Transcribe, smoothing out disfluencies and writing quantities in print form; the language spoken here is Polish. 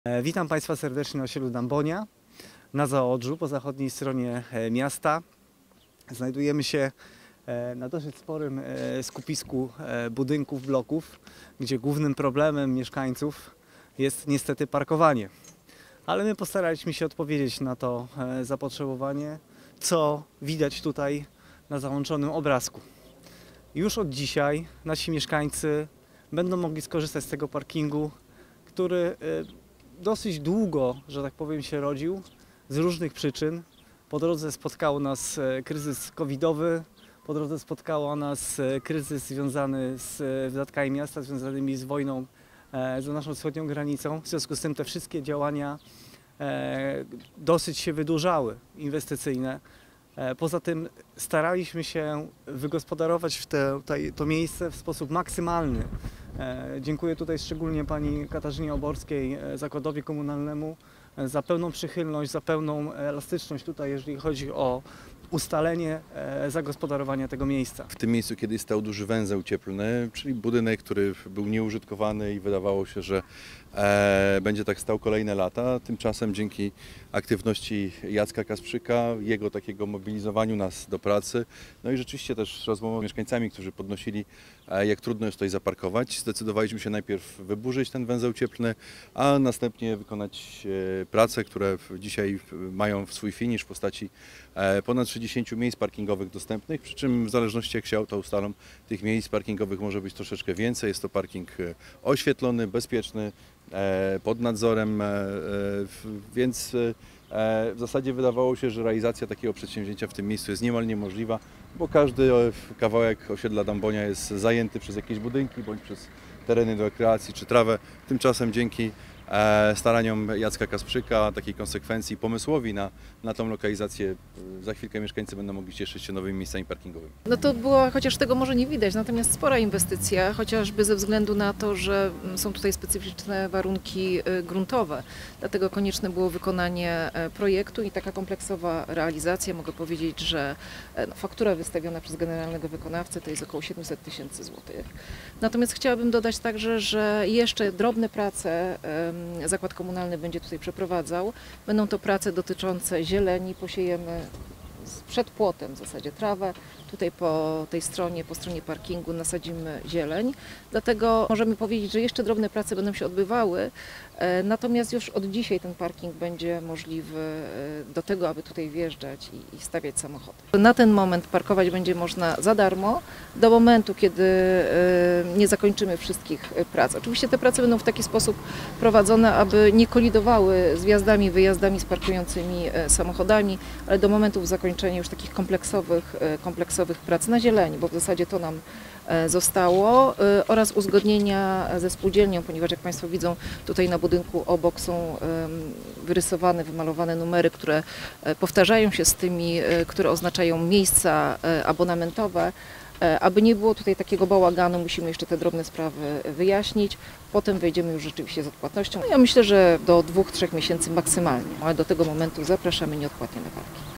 Witam Państwa serdecznie na osiedlu Dambonia, na Zaodrzu, po zachodniej stronie miasta. Znajdujemy się na dosyć sporym skupisku budynków, bloków, gdzie głównym problemem mieszkańców jest niestety parkowanie. Ale my postaraliśmy się odpowiedzieć na to zapotrzebowanie, co widać tutaj na załączonym obrazku. Już od dzisiaj nasi mieszkańcy będą mogli skorzystać z tego parkingu, który dosyć długo, że tak powiem, się rodził z różnych przyczyn. Po drodze spotkał nas kryzys covidowy, po drodze spotkało nas kryzys związany z wydatkami miasta, związanymi z wojną za naszą wschodnią granicą. W związku z tym te wszystkie działania dosyć się wydłużały, inwestycyjne. Poza tym staraliśmy się wygospodarować to miejsce w sposób maksymalny. Dziękuję tutaj szczególnie pani Katarzynie Oborskiej, zakładowi komunalnemu, za pełną przychylność, za pełną elastyczność tutaj, jeżeli chodzi o ustalenie zagospodarowania tego miejsca. W tym miejscu kiedyś stał duży węzeł cieplny, czyli budynek, który był nieużytkowany i wydawało się, że będzie tak stał kolejne lata. Tymczasem dzięki aktywności Jacka Kasprzyka, jego takiego mobilizowaniu nas do pracy, no i rzeczywiście też rozmową z mieszkańcami, którzy podnosili, jak trudno jest tutaj zaparkować, zdecydowaliśmy się najpierw wyburzyć ten węzeł cieplny, a następnie wykonać prace, które dzisiaj mają swój finisz w postaci ponad 60 miejsc parkingowych dostępnych, przy czym w zależności jak się auta ustalą, tych miejsc parkingowych może być troszeczkę więcej. Jest to parking oświetlony, bezpieczny, pod nadzorem, więc w zasadzie wydawało się, że realizacja takiego przedsięwzięcia w tym miejscu jest niemal niemożliwa, bo każdy kawałek osiedla Dambonia jest zajęty przez jakieś budynki bądź przez tereny do rekreacji czy trawę. Tymczasem dzięki staraniom Jacka Kasprzyka, takiej konsekwencji, pomysłowi na tą lokalizację, za chwilkę mieszkańcy będą mogli cieszyć się nowymi miejscami parkingowymi. No to była, chociaż tego może nie widać, natomiast spora inwestycja, chociażby ze względu na to, że są tutaj specyficzne warunki gruntowe. Dlatego konieczne było wykonanie projektu i taka kompleksowa realizacja. Mogę powiedzieć, że faktura wystawiona przez generalnego wykonawcę to jest około 700 000 złotych. Natomiast chciałabym dodać także, że jeszcze drobne prace zakład komunalny będzie tutaj przeprowadzał. Będą to prace dotyczące zieleni, posiejemy przed płotem w zasadzie trawę. Tutaj po tej stronie, po stronie parkingu nasadzimy zieleń. Dlatego możemy powiedzieć, że jeszcze drobne prace będą się odbywały, natomiast już od dzisiaj ten parking będzie możliwy do tego, aby tutaj wjeżdżać i stawiać samochody. Na ten moment parkować będzie można za darmo do momentu, kiedy nie zakończymy wszystkich prac. Oczywiście te prace będą w taki sposób prowadzone, aby nie kolidowały z wjazdami, wyjazdami z parkującymi samochodami, ale do momentów zakończenia już takich kompleksowych prac na zieleni, bo w zasadzie to nam zostało, oraz uzgodnienia ze spółdzielnią, ponieważ jak Państwo widzą, tutaj na budynku obok są wyrysowane, wymalowane numery, które powtarzają się z tymi, które oznaczają miejsca abonamentowe. Aby nie było tutaj takiego bałaganu, musimy jeszcze te drobne sprawy wyjaśnić. Potem wejdziemy już rzeczywiście z odpłatnością. Ja myślę, że do 2–3 miesięcy maksymalnie, ale do tego momentu zapraszamy nieodpłatnie na parking.